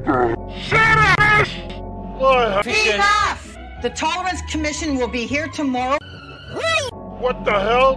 Shut up! Enough! The Tolerance Commission will be here tomorrow. What the hell?